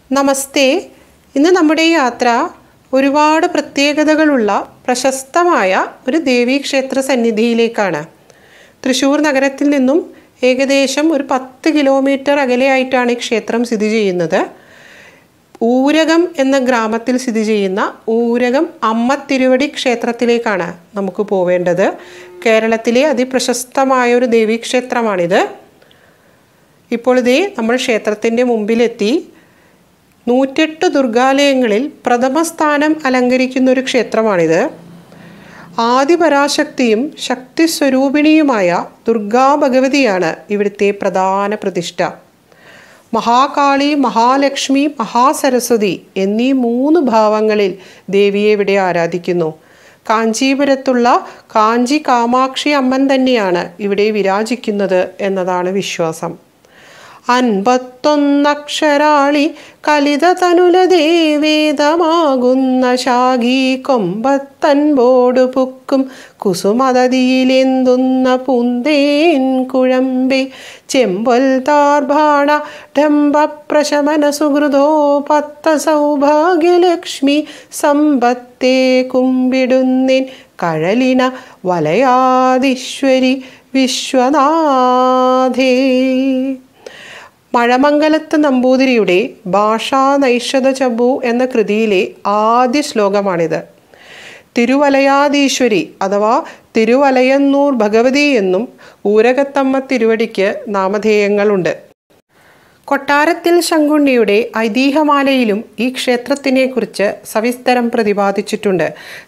നമസ്തേ. ഇന്ന് നമ്മുടെ യാത്ര ഒരുപാട് പ്രത്യേകതകളുള്ള പ്രശസ്തമായ ഒരു ദേവീക്ഷേത്ര സന്നിധിയിലേക്കാണ്. തൃശ്ശൂർ നഗരത്തിൽ നിന്നും ഏകദേശം ഒരു 10 കിലോമീറ്റർ അകലെയായിട്ടാണ് ഈ ക്ഷേത്രം സ്ഥിതി ചെയ്യുന്നത്. ഊരകം എന്ന ഗ്രാമത്തിൽ സ്ഥിതി ചെയ്യുന്ന ഊരകം അമ്മത്തിരുവടി ക്ഷേത്രത്തിലേക്കാണ് നമുക്ക് പോവേണ്ടത്. കേരളത്തിലെ അതിപ്രശസ്തമായ ഒരു ദേവീക്ഷേത്രമാണിത്. ഇപ്പോൾ ഇതേ നമ്മൾ ക്ഷേത്രത്തിൻ്റെ മുമ്പിലെത്തി. 108 ദുർഗാലയങ്ങളിൽ പ്രഥമ സ്ഥാനം അലങ്കരിക്കുന്ന ഒരു ക്ഷേത്രമാണിത്. ആദിപരാശക്തിയും ശക്തിസ്വരൂപിണിയുമായ ദുർഗാ ഭഗവതിയാണ് ഇവിടുത്തെ പ്രധാന പ്രതിഷ്ഠ. മഹാകാളി, മഹാലക്ഷ്മി, മഹാസരസ്വതി എന്നീ 3 ഭാവങ്ങളിൽ ദേവിയെ ഇവിടെ ആരാധിക്കുന്നു. കാഞ്ചീപുരത്തുള്ള കാഞ്ചി കാമാക്ഷി അമ്മൻ തന്നെയാണ് ഇവിടെ വിരാജിക്കുന്നത് എന്നതാണ് വിശ്വാസം. 51 അക്ഷരാളി കലിത തനുലതേ വേദമാകുന്ന ശാഖീ കൊമ്പത്തൻപോടു പുക്കും കുസുമതതിയിലെന്തുന്ന പൂന്തേൻ കുഴമ്പേ ചെമ്പൊൽ താർഭാണ ഡംബപ്രശമന സുഹൃതോ പത്ത സൗഭാഗ്യലക്ഷ്മി സമ്പത്തേ കുമ്പിടുന്നേൻ കഴലിന വലയാദീശ്വരി വിശ്വനാഥേ. മഴമംഗലത്ത് നമ്പൂതിരിയുടെ ഭാഷാ നൈഷധ ചബു എന്ന കൃതിയിലെ ആദ്യ ശ്ലോകമാണിത്. തിരുവലയാദീശ്വരി അഥവാ തിരുവലയന്നൂർ ഭഗവതി എന്നും ഊരകത്തമ്മ തിരുവടിക്ക് നാമധേയങ്ങളുണ്ട്. കൊട്ടാരത്തിൽ ശങ്കുണ്ണിയുടെ ഐതിഹ്യമാലയിലും ഈ ക്ഷേത്രത്തിനെക്കുറിച്ച് സവിസ്തരം പ്രതിപാദിച്ചിട്ടുണ്ട്.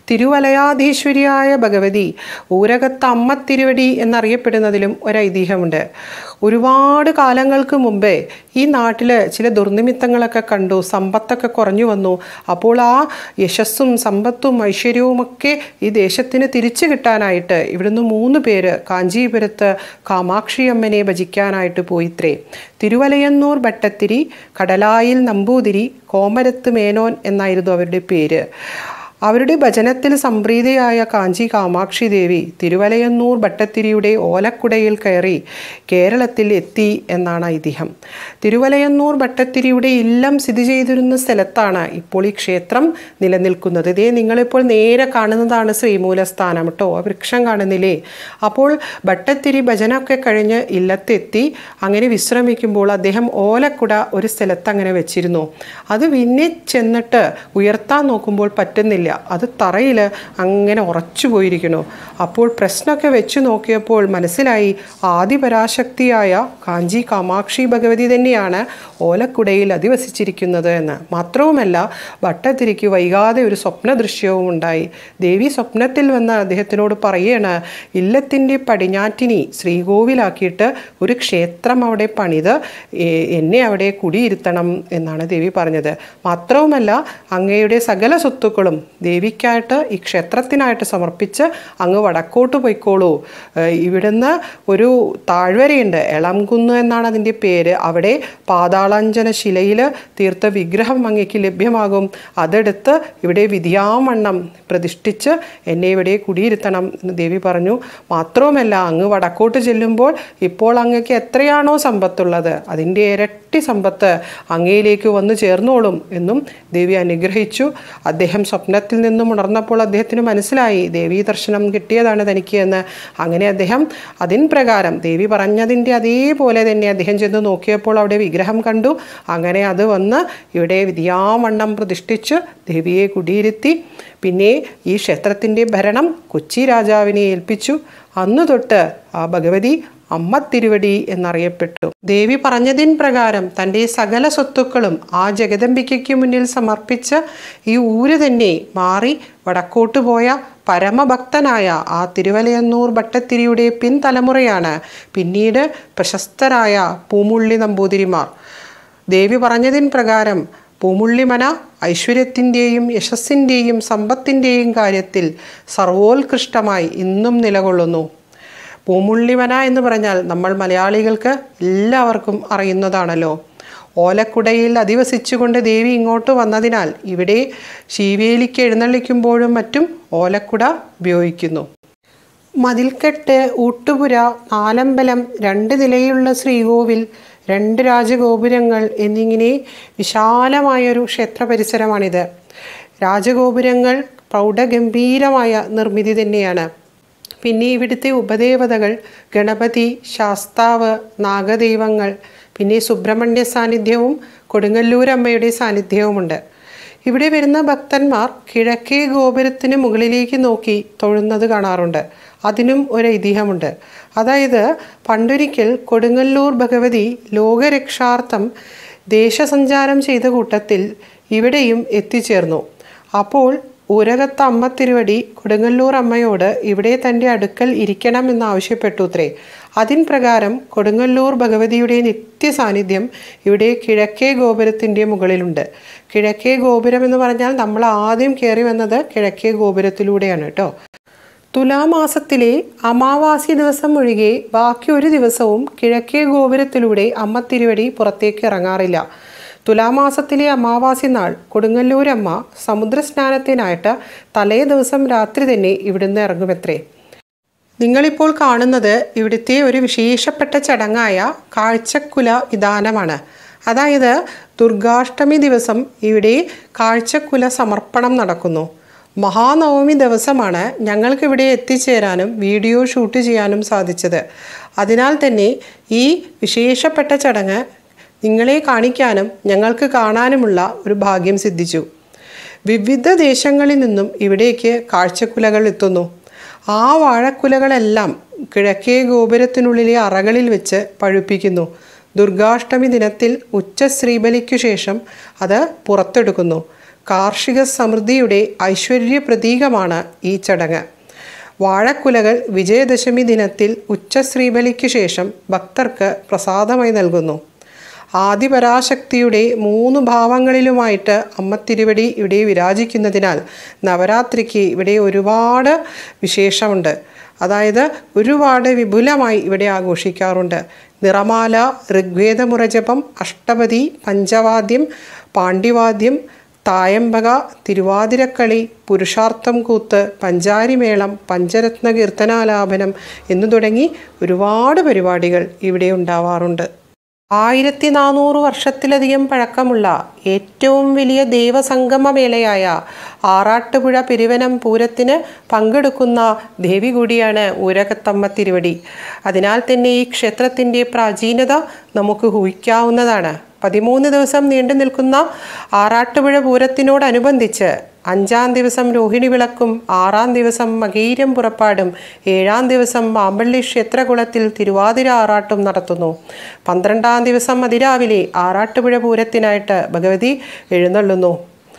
തിരുവലയാധീശ്വരിയായ ഭഗവതി ഊരകത്ത് അമ്മത്തിരുവടി എന്നറിയപ്പെടുന്നതിലും ഒരൈതിഹ്യമുണ്ട്. ഒരുപാട് കാലങ്ങൾക്ക് മുമ്പേ ഈ നാട്ടിൽ ചില ദുർനിമിത്തങ്ങളൊക്കെ കണ്ടു, സമ്പത്തൊക്കെ കുറഞ്ഞു വന്നു. അപ്പോൾ ആ യശസ്സും സമ്പത്തും ഐശ്വര്യവുമൊക്കെ ഈ ദേശത്തിന് തിരിച്ചു കിട്ടാനായിട്ട് ഇവിടുന്ന് 3 പേര് കാഞ്ചീപുരത്ത് കാമാക്ഷി അമ്മനെ ഭജിക്കാനായിട്ട് പോയിത്രേ. തിരുവലയന്നൂർ ഭട്ടത്തിരി, കടലായിൽ നമ്പൂതിരി, കോമരത്ത് മേനോൻ എന്നായിരുന്നു അവരുടെ പേര്. അവരുടെ ഭജനത്തിൽ സംപ്രീതയായ കാഞ്ചി കാമാക്ഷി ദേവി തിരുവലയന്നൂർ ഭട്ടത്തിരിയുടെ ഓലക്കുടയിൽ കയറി കേരളത്തിൽ എത്തി എന്നാണ് ഐതിഹ്യം. തിരുവലയന്നൂർ ഭട്ടത്തിരിയുടെ ഇല്ലം സ്ഥിതി ചെയ്തിരുന്ന സ്ഥലത്താണ് ഇപ്പോൾ ഈ ക്ഷേത്രം നിലനിൽക്കുന്നത്. ഇതേ നിങ്ങളിപ്പോൾ നേരെ കാണുന്നതാണ് ശ്രീമൂലസ്ഥാനം കേട്ടോ, വൃക്ഷം കാണുന്നില്ലേ. അപ്പോൾ ഭട്ടത്തിരി ഭജനമൊക്കെ കഴിഞ്ഞ് ഇല്ലത്തെത്തി അങ്ങനെ വിശ്രമിക്കുമ്പോൾ അദ്ദേഹം ഓലക്കുട ഒരു സ്ഥലത്ത് അങ്ങനെ വെച്ചിരുന്നു. അത് പിന്നെ ചെന്നിട്ട് ഉയർത്താൻ നോക്കുമ്പോൾ പറ്റുന്നില്ല, അത് തറയിൽ അങ്ങനെ ഉറച്ചു പോയിരിക്കുന്നു. അപ്പോൾ പ്രശ്നമൊക്കെ വെച്ച് നോക്കിയപ്പോൾ മനസ്സിലായി ആദിപരാശക്തിയായ കാഞ്ചി കാമാക്ഷി ഭഗവതി തന്നെയാണ് ഓലക്കുടയിൽ അധിവസിച്ചിരിക്കുന്നത് എന്ന്. മാത്രവുമല്ല ഭട്ടത്തിരിക്ക് വൈകാതെ ഒരു സ്വപ്ന ദൃശ്യവും ഉണ്ടായി. ദേവി സ്വപ്നത്തിൽ വന്ന് അദ്ദേഹത്തിനോട് പറയാണ്, ഇല്ലത്തിൻ്റെ പടിഞ്ഞാറ്റിനി ശ്രീകോവിലാക്കിയിട്ട് ഒരു ക്ഷേത്രം അവിടെ പണിത് എന്നെ അവിടെ കുടിയിരുത്തണം എന്നാണ് ദേവി പറഞ്ഞത്. മാത്രവുമല്ല അങ്ങയുടെ സകല സ്വത്തുക്കളും ദേവിക്കായിട്ട് ഈ ക്ഷേത്രത്തിനായിട്ട് സമർപ്പിച്ച് അങ്ങ് വടക്കോട്ട് പോയിക്കോളൂ. ഇവിടുന്ന് ഒരു താഴ്വരയുണ്ട്, എളംകുന്ന് എന്നാണ് അതിൻ്റെ പേര്. അവിടെ പാതാളാഞ്ജന ശിലയിൽ തീർത്ത വിഗ്രഹം അങ്ങേക്ക് ലഭ്യമാകും. അതെടുത്ത് ഇവിടെ വിധിയാവണ്ണം പ്രതിഷ്ഠിച്ച് എന്നെ ഇവിടെ കുടിയിരുത്തണം എന്ന് ദേവി പറഞ്ഞു. മാത്രവുമല്ല അങ്ങ് വടക്കോട്ട് ചെല്ലുമ്പോൾ ഇപ്പോൾ അങ്ങക്ക് എത്രയാണോ സമ്പത്തുള്ളത് അതിൻ്റെ ഇരട്ടി സമ്പത്ത് അങ്ങയിലേക്ക് വന്നു ചേർന്നോളും എന്നും ദേവി അനുഗ്രഹിച്ചു. അദ്ദേഹം സ്വപ്നത്തിൽ നിന്നും ഉണർന്നപ്പോൾ അദ്ദേഹത്തിന് മനസ്സിലായി ദേവീ ദർശനം കിട്ടിയതാണ് തനിക്ക് എന്ന്. അങ്ങനെ അദ്ദേഹം അതിൻ പ്രകാരം ദേവി പറഞ്ഞതിൻ്റെ അതേപോലെ തന്നെ അദ്ദേഹം ചെന്ന് നോക്കിയപ്പോൾ അവിടെ വിഗ്രഹം കണ്ടു. അങ്ങനെ അത് വന്ന് ഇവിടെ വിധിയാവണ്ണം പ്രതിഷ്ഠിച്ച് ദേവിയെ കുടിയിരുത്തി. പിന്നെ ഈ ക്ഷേത്രത്തിൻ്റെ ഭരണം കൊച്ചി രാജാവിനെ ഏൽപ്പിച്ചു. അന്നു തൊട്ട് ആ ഭഗവതി അമ്മത്തിരുവടി എന്നറിയപ്പെട്ടു. ദേവി പറഞ്ഞതിൻ പ്രകാരം തൻ്റെ സകല സ്വത്തുക്കളും ആ ജഗദംബികയ്ക്ക് മുന്നിൽ സമർപ്പിച്ച് ഈ ഊര് തന്നെ മാറി വടക്കോട്ട് പോയ പരമഭക്തനായ ആ തിരുവലയന്നൂർ ഭട്ടത്തിരിയുടെ പിൻതലമുറയാണ് പിന്നീട് പ്രശസ്തരായ പൂമുള്ളി നമ്പൂതിരിമാർ. ദേവി പറഞ്ഞതിൻ പ്രകാരം പൂമുള്ളിമന ഐശ്വര്യത്തിൻ്റെയും യശസ്സിൻ്റെയും സമ്പത്തിൻ്റെയും കാര്യത്തിൽ സർവോത്കൃഷ്ടമായി ഇന്നും നിലകൊള്ളുന്നു. പൂമുള്ളിമന എന്ന് പറഞ്ഞാൽ നമ്മൾ മലയാളികൾക്ക് എല്ലാവർക്കും അറിയുന്നതാണല്ലോ. ഓലക്കുടയിൽ അധിവസിച്ചുകൊണ്ട് ദേവി ഇങ്ങോട്ട് വന്നതിനാൽ ഇവിടെ ശീവേലിക്ക് എഴുന്നള്ളിക്കുമ്പോഴും മറ്റും ഓലക്കുട ഉപയോഗിക്കുന്നു. മതിൽക്കെട്ട്, ഊട്ടുപുര, നാലമ്പലം, 2 നിലയുള്ള ശ്രീകോവിൽ, 2 രാജഗോപുരങ്ങൾ എന്നിങ്ങനെ വിശാലമായൊരു ക്ഷേത്ര പരിസരമാണിത്. രാജഗോപുരങ്ങൾ പ്രൗഢഗംഭീരമായ നിർമ്മിതി തന്നെയാണ്. പിന്നെ ഇവിടുത്തെ ഉപദേവതകൾ ഗണപതി, ശാസ്താവ്, നാഗദൈവങ്ങൾ, പിന്നെ സുബ്രഹ്മണ്യ സാന്നിധ്യവും കൊടുങ്ങല്ലൂരമ്മയുടെ സാന്നിധ്യവുമുണ്ട്. ഇവിടെ വരുന്ന ഭക്തന്മാർ കിഴക്കേ ഗോപുരത്തിന് മുകളിലേക്ക് നോക്കി തൊഴുന്നത് കാണാറുണ്ട്. അതിനും ഒരു ഐതിഹ്യമുണ്ട്. അതായത് പണ്ടൊരിക്കൽ കൊടുങ്ങല്ലൂർ ഭഗവതി ലോകരക്ഷാർത്ഥം ദേശസഞ്ചാരം ചെയ്ത കൂട്ടത്തിൽ ഇവിടെയും എത്തിച്ചേർന്നു. അപ്പോൾ ഊരകത്ത അമ്മത്തിരുവടി കൊടുങ്ങല്ലൂർ അമ്മയോട് ഇവിടെ തൻ്റെ അടുക്കൽ ഇരിക്കണമെന്ന് ആവശ്യപ്പെട്ടുത്രേ. അതിൻ പ്രകാരം കൊടുങ്ങല്ലൂർ ഭഗവതിയുടെ നിത്യസാന്നിധ്യം ഇവിടെ കിഴക്കേ ഗോപുരത്തിൻ്റെ മുകളിലുണ്ട്. കിഴക്കേ ഗോപുരം എന്ന് പറഞ്ഞാൽ നമ്മൾ ആദ്യം കയറി വന്നത് കിഴക്കേ ഗോപുരത്തിലൂടെയാണ് കേട്ടോ. തുലാമാസത്തിലെ അമാവാസി ദിവസം ഒഴികെ ബാക്കി ഒരു ദിവസവും കിഴക്കേ ഗോപുരത്തിലൂടെ അമ്മത്തിരുവടി പുറത്തേക്ക് ഇറങ്ങാറില്ല. തുലാമാസത്തിലെ അമാവാസി നാൾ കൊടുങ്ങല്ലൂരമ്മ സമുദ്രസ്നാനത്തിനായിട്ട് തലേ ദിവസം രാത്രി തന്നെ ഇവിടുന്ന് ഇറങ്ങുമത്രേ. നിങ്ങളിപ്പോൾ കാണുന്നത് ഇവിടുത്തെ ഒരു വിശേഷപ്പെട്ട ചടങ്ങായ കാഴ്ചക്കുല വിധാനമാണ്. അതായത് ദുർഗാഷ്ടമി ദിവസം ഇവിടെ കാഴ്ചക്കുല സമർപ്പണം നടക്കുന്നു. മഹാനവമി ദിവസമാണ് ഞങ്ങൾക്കിവിടെ എത്തിച്ചേരാനും വീഡിയോ ഷൂട്ട് ചെയ്യാനും സാധിച്ചത്. അതിനാൽ തന്നെ ഈ വിശേഷപ്പെട്ട ചടങ്ങ് നിങ്ങളെ കാണിക്കാനും ഞങ്ങൾക്ക് കാണാനുമുള്ള ഒരു ഭാഗ്യം സിദ്ധിച്ചു. വിവിധ ദേശങ്ങളിൽ നിന്നും ഇവിടേക്ക് കാഴ്ചക്കുലകൾ എത്തുന്നു. ആ വാഴക്കുലകളെല്ലാം കിഴക്കേ ഗോപുരത്തിനുള്ളിലെ അറകളിൽ വെച്ച് പഴുപ്പിക്കുന്നു. ദുർഗാഷ്ടമി ദിനത്തിൽ ഉച്ച ശ്രീബലിക്കു ശേഷം അത് പുറത്തെടുക്കുന്നു. കാർഷിക സമൃദ്ധിയുടെ ഐശ്വര്യ പ്രതീകമാണ് ഈ ചടങ്ങ്. വാഴക്കുലകൾ വിജയദശമി ദിനത്തിൽ ഉച്ച ശ്രീബലിക്കു ശേഷം ഭക്തർക്ക് പ്രസാദമായി നൽകുന്നു. ആദിപരാശക്തിയുടെ 3 ഭാവങ്ങളിലുമായിട്ട് അമ്മത്തിരുവടി ഇവിടെ വിരാജിക്കുന്നതിനാൽ നവരാത്രിക്ക് ഇവിടെ ഒരുപാട് വിശേഷമുണ്ട്. അതായത് ഒരുപാട് വിപുലമായി ഇവിടെ ആഘോഷിക്കാറുണ്ട്. നിറമാല, ഋഗ്വേദമുറജപം, അഷ്ടപതി, പഞ്ചവാദ്യം, പാണ്ഡിവാദ്യം, തായമ്പക, തിരുവാതിരക്കളി, പുരുഷാർത്ഥം കൂത്ത്, പഞ്ചാരിമേളം, പഞ്ചരത്ന കീർത്തനാലാപനം എന്നു തുടങ്ങി ഒരുപാട് പരിപാടികൾ ഇവിടെ ഉണ്ടാവാറുണ്ട്. 1400 വർഷത്തിലധികം പഴക്കമുള്ള ഏറ്റവും വലിയ ദേവസംഗമമേളയായ ആറാട്ടുപുഴ പെരുവനം പൂരത്തിന് പങ്കെടുക്കുന്ന ദേവി കൂടിയാണ് ഊരകത്തമ്മത്തിരുവടി. അതിനാൽ തന്നെ ഈ ക്ഷേത്രത്തിൻ്റെ പ്രാചീനത നമുക്ക് ഊഹിക്കാവുന്നതാണ്. 13 ദിവസം നീണ്ടു നിൽക്കുന്ന ആറാട്ടുപുഴ പൂരത്തിനോടനുബന്ധിച്ച് 5-ാം ദിവസം രോഹിണി വിളക്കും, 6-ാം ദിവസം മകീരം പുറപ്പാടും, 7-ാം ദിവസം മാമ്പള്ളി ക്ഷേത്രകുളത്തിൽ തിരുവാതിര ആറാട്ടും നടത്തുന്നു. 12-ാം ദിവസം അതിരാവിലെ ആറാട്ടുപുഴ പൂരത്തിനായിട്ട് ഭഗവതി എഴുന്നള്ളുന്നു.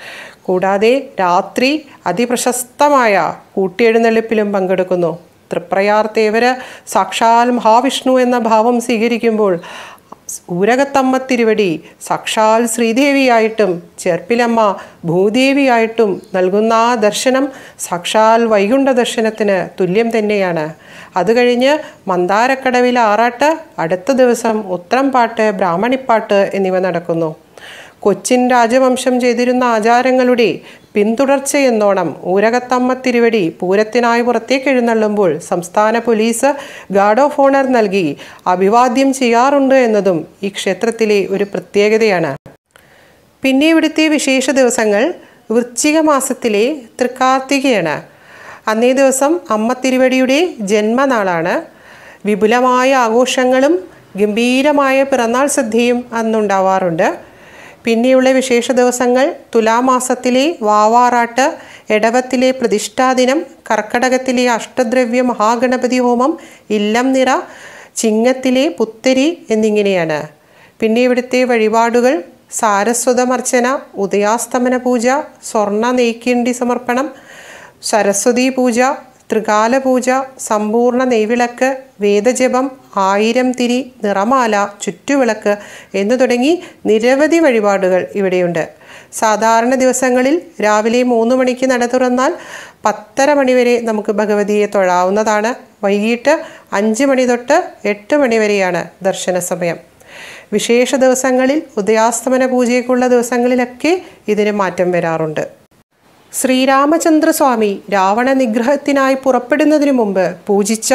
കൂടാതെ രാത്രി അതിപ്രശസ്തമായ കൂട്ടിയെഴുന്നള്ളിപ്പിലും പങ്കെടുക്കുന്നു. തൃപ്രയാർ തേവര് സാക്ഷാൽ മഹാവിഷ്ണു എന്ന ഭാവം സ്വീകരിക്കുമ്പോൾ ഊരകത്തമ്മത്തിരുവടി സാക്ഷാൽ ശ്രീദേവിയായിട്ടും ചേർപ്പിലമ്മ ഭൂദേവിയായിട്ടും നൽകുന്ന ആ ദർശനം സാക്ഷാൽ വൈകുണ്ഠ ദർശനത്തിന് തുല്യം തന്നെയാണ്. അത് കഴിഞ്ഞ് മന്ദാരക്കടവിൽ ആറാട്ട്, അടുത്ത ദിവസം ഉത്രംപാട്ട്, ബ്രാഹ്മണിപ്പാട്ട് എന്നിവ നടക്കുന്നു. കൊച്ചിൻ രാജവംശം ചെയ്തിരുന്ന ആചാരങ്ങളുടെ പിന്തുടർച്ചയെന്നോണം ഊരകത്തമ്മത്തിരുവടി പൂരത്തിനായി പുറത്തേക്ക് എഴുന്നള്ളുമ്പോൾ സംസ്ഥാന പോലീസ് ഗാർഡ് ഓഫ് ഓണർ നൽകി അഭിവാദ്യം ചെയ്യാറുണ്ട് എന്നതും ഈ ക്ഷേത്രത്തിലെ ഒരു പ്രത്യേകതയാണ്. പിന്നെ ഇവിടുത്തെ വിശേഷ ദിവസങ്ങൾ വൃശ്ചിക മാസത്തിലെ തൃക്കാർത്തികയാണ്. അന്നേ ദിവസം അമ്മത്തിരുവടിയുടെ ജന്മനാളാണ്. വിപുലമായ ആഘോഷങ്ങളും ഗംഭീരമായ പിറന്നാൾ സദ്യയും അന്നുണ്ടാവാറുണ്ട്. പിന്നെയുള്ള വിശേഷ ദിവസങ്ങൾ തുലാമാസത്തിലെ വാവാറാട്ട്, എടവത്തിലെ പ്രതിഷ്ഠാദിനം, കർക്കടകത്തിലെ അഷ്ടദ്രവ്യ മഹാഗണപതി ഹോമം, ഇല്ലം നിറ, ചിങ്ങത്തിലെ പുത്തരി എന്നിങ്ങനെയാണ്. പിന്നെ ഇവിടുത്തെ വഴിപാടുകൾ സാരസ്വതമർച്ചന, ഉദയാസ്തമന പൂജ, സ്വർണ്ണ നെയ്ക്കിണ്ടി സമർപ്പണം, സരസ്വതി പൂജ, ത്രികാല പൂജ, സമ്പൂർണ്ണ നെയ്വിളക്ക്, വേദജപം, 1000 തിരി, നിറമാല, ചുറ്റുവിളക്ക് എന്നു തുടങ്ങി നിരവധി വഴിപാടുകൾ ഇവിടെയുണ്ട്. സാധാരണ ദിവസങ്ങളിൽ രാവിലെ 3 മണിക്ക് നട തുറന്നാൽ 10:30 മണി വരെ നമുക്ക് ഭഗവതിയെ തൊഴാവുന്നതാണ്. വൈകിട്ട് 5 മണി തൊട്ട് 8 മണി വരെയാണ് ദർശന സമയം. വിശേഷ ദിവസങ്ങളിൽ ഉദയാസ്തമന പൂജയ്ക്കുള്ള ദിവസങ്ങളിലൊക്കെ ഇതിന് മാറ്റം വരാറുണ്ട്. ശ്രീരാമചന്ദ്രസ്വാമി രാവണ നിഗ്രഹത്തിനായി പുറപ്പെടുന്നതിനു മുമ്പ് പൂജിച്ച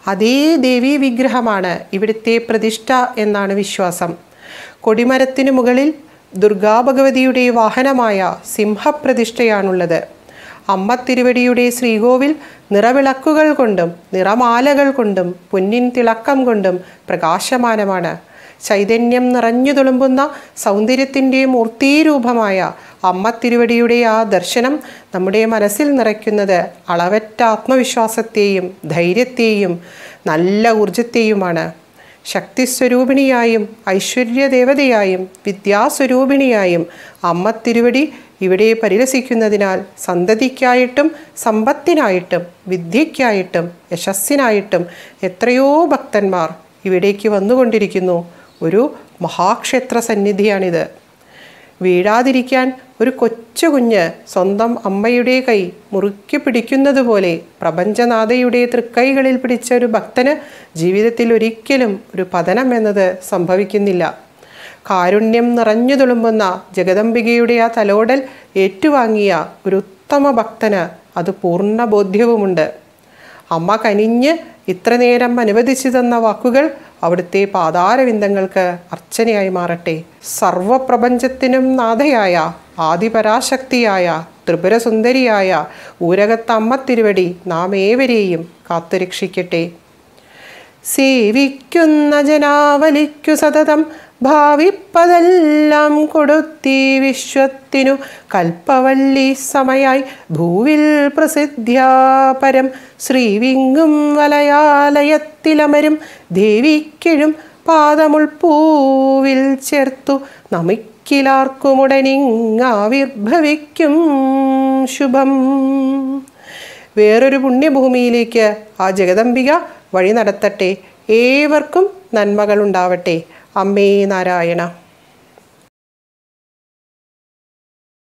അതേ ദേവീ വിഗ്രഹമാണ് ഇവിടുത്തെ പ്രതിഷ്ഠ എന്നാണ് വിശ്വാസം. കൊടിമരത്തിനു മുകളിൽ ദുർഗാഭഗവതിയുടെ വാഹനമായ സിംഹപ്രതിഷ്ഠയാണുള്ളത്. അമ്മത്തിരുവടിയുടെ ശ്രീകോവിൽ നിറവിളക്കുകൾ കൊണ്ടും നിറമാലകൾ കൊണ്ടും പൊന്നിൻ തിളക്കം കൊണ്ടും പ്രകാശമാനമാണ്. ചൈതന്യം നിറഞ്ഞു തുളുമ്പുന്ന സൗന്ദര്യത്തിൻ്റെ മൂർത്തീരൂപമായ അമ്മത്തിരുവടിയുടെ ആ ദർശനം നമ്മുടെ മനസ്സിൽ നിറയ്ക്കുന്നത് അളവറ്റ ആത്മവിശ്വാസത്തെയും ധൈര്യത്തെയും നല്ല ഊർജത്തെയുമാണ്. ശക്തിസ്വരൂപിണിയായും ഐശ്വര്യദേവതയായും വിദ്യാസ്വരൂപിണിയായും അമ്മത്തിരുവടി ഇവിടെ പരിലസിക്കുന്നതിനാൽ സന്തതിക്കായിട്ടും സമ്പത്തിനായിട്ടും വിദ്യയ്ക്കായിട്ടും യശസ്സിനായിട്ടും എത്രയോ ഭക്തന്മാർ ഇവിടേക്ക് വന്നുകൊണ്ടിരിക്കുന്നു. ഒരു മഹാക്ഷേത്ര സന്നിധിയാണിത്. വീഴാതിരിക്കാൻ ഒരു കൊച്ചു കുഞ്ഞ് സ്വന്തം അമ്മയുടെ കൈ മുറുക്കി പിടിക്കുന്നത് പോലെ പ്രപഞ്ചനാഥയുടെ തൃക്കൈകളിൽ പിടിച്ച ഒരു ഭക്തന് ജീവിതത്തിൽ ഒരിക്കലും ഒരു പതനം എന്നത് സംഭവിക്കുന്നില്ല. കാരുണ്യം നിറഞ്ഞു തുളുമ്പുന്ന ജഗദംബികയുടെ ആ തലോടൽ ഏറ്റുവാങ്ങിയ ഒരു ഉത്തമ ഭക്തന് അത് പൂർണ്ണ ബോധ്യവുമുണ്ട്. അമ്മ കനിഞ്ഞ് ഇത്ര നേരം അനുവദിച്ചു തന്ന വാക്കുകൾ അവിടുത്തെ പാതാരവിന്ദങ്ങൾക്ക് അർച്ചനയായി മാറട്ടെ. സർവപ്രപഞ്ചത്തിനും നാഥയായ ആദിപരാശക്തിയായ ത്രിപുരസുന്ദരിയായ ഊരകത്ത അമ്മത്തിരുവടി നാം ഏവരെയും കാത്തുരക്ഷിക്കട്ടെ. സേവിക്കുന്ന ജനാവലിക്കു സതതം ഭാവിപ്പതെല്ലാം കൊടുത്തി വിശ്വത്തിനു കൽപ്പവല്ലി സമയായി ഭൂവിൽ പ്രസിദ്ധ്യാപരം ശ്രീവിങ്ങും വലയാലയത്തിലമരും ദേവിക്കെഴും പാദമുൾപ്പൂവിൽ ചേർത്തു നമിക്കിലാർക്കുമുടനിങ്ങാവിർഭവിക്കും ശുഭം. വേറൊരു പുണ്യഭൂമിയിലേക്ക് ആ ജഗദംബിക വഴി നടത്തട്ടെ. ഏവർക്കും നന്മകളുണ്ടാവട്ടെ. അമ്മേ നാരായണ.